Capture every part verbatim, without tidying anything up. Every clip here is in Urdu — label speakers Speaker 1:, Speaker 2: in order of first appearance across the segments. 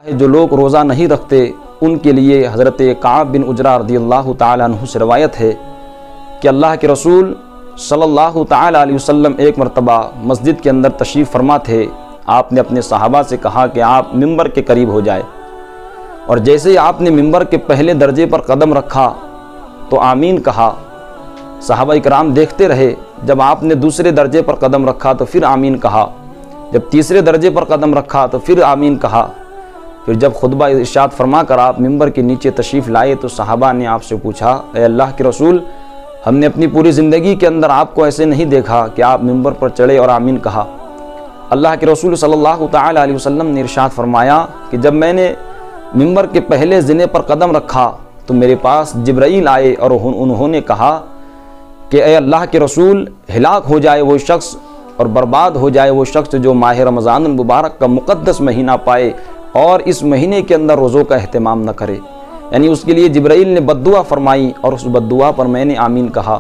Speaker 1: جو لوگ روزہ نہیں رکھتے ان کے لیے حضرت کعب بن عجرہ رضی اللہ تعالیٰ عنہ سے روایت ہے کہ اللہ کے رسول صلی اللہ تعالیٰ علیہ وسلم ایک مرتبہ مسجد کے اندر تشریف فرما تھے۔ آپ نے اپنے صحابہ سے کہا کہ آپ ممبر کے قریب ہو جائے، اور جیسے ہی آپ نے ممبر کے پہلے درجے پر قدم رکھا تو آمین کہا۔ صحابہ اکرام دیکھتے رہے، جب آپ نے دوسرے درجے پر قدم رکھا تو پھر آمین کہا، جب تیسرے درجے پر قدم رکھا تو پھر آمین کہا۔ پھر جب خطبہ ارشاد فرما کر آپ ممبر کے نیچے تشریف لائے تو صحابہ نے آپ سے پوچھا، اے اللہ کے رسول، ہم نے اپنی پوری زندگی کے اندر آپ کو ایسے نہیں دیکھا کہ آپ ممبر پر چڑھے اور آمین کہا۔ اللہ کے رسول صلی اللہ تعالیٰ علیہ وسلم نے ارشاد فرمایا کہ جب میں نے ممبر کے پہلے زنے پر قدم رکھا تو میرے پاس جبرائیل آئے اور انہوں نے کہا کہ اے اللہ کے رسول، ہلاک ہو جائے وہ شخص اور برباد ہو جائے وہ شخص جو ماہ رمضان المبارک کا مقدس مہینہ پائے اور اس مہینے کے اندر روزوں کا اہتمام نہ کرے۔ یعنی اس کے لیے جبرائیل نے بد دعا فرمائی اور اس بد دعا پر میں نے آمین کہا۔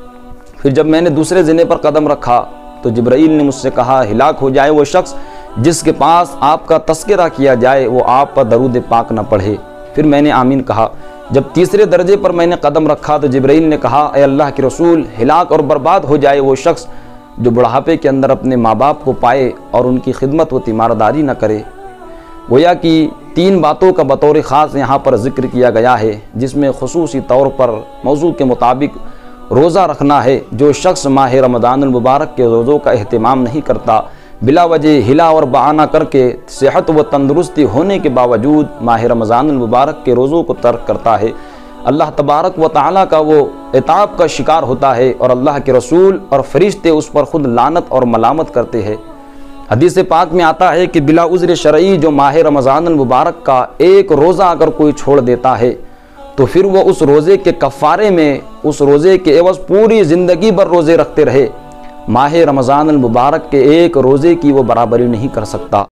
Speaker 1: پھر جب میں نے دوسرے زنے پر قدم رکھا تو جبرائیل نے مجھ سے کہا، ہلاک ہو جائے وہ شخص جس کے پاس آپ کا تذکرہ کیا جائے وہ آپ پر درود پاک نہ پڑھے۔ پھر میں نے آمین کہا۔ جب تیسرے درجے پر میں نے قدم رکھا تو جبرائیل نے کہا، اے اللہ کے رسول، ہلاک اور برباد ہو جائے وہ شخص جو بڑھاپے کے اندر اپنے ماں باپ کو پائے اور ان کی خدمت و تیمارداری نہ کرے۔ گویا کہ تین باتوں کا بطور خاص یہاں پر ذکر کیا گیا ہے، جس میں خصوصی طور پر موضوع کے مطابق روزہ رکھنا ہے۔ جو شخص ماہ رمضان المبارک کے روزوں کا اہتمام نہیں کرتا، بلا وجہ ہلا اور بہانہ کر کے صحت و تندرستی ہونے کے باوجود ماہ رمضان المبارک کے روزوں کو ترک کرتا ہے، اللہ تبارک و تعالیٰ کا وہ عتاب کا شکار ہوتا ہے اور اللہ کے رسول اور فرشتے اس پر خود لعنت اور ملامت کرتے ہیں۔ حدیث پاک میں آتا ہے کہ بلا عذر شرعی جو ماہ رمضان المبارک کا ایک روزہ اگر کوئی چھوڑ دیتا ہے تو پھر وہ اس روزے کے کفارے میں اس روزے کے عوض پوری زندگی بھر روزے رکھتے رہے، ماہ رمضان المبارک کے ایک روزے کی وہ برابری نہیں کر سکتا۔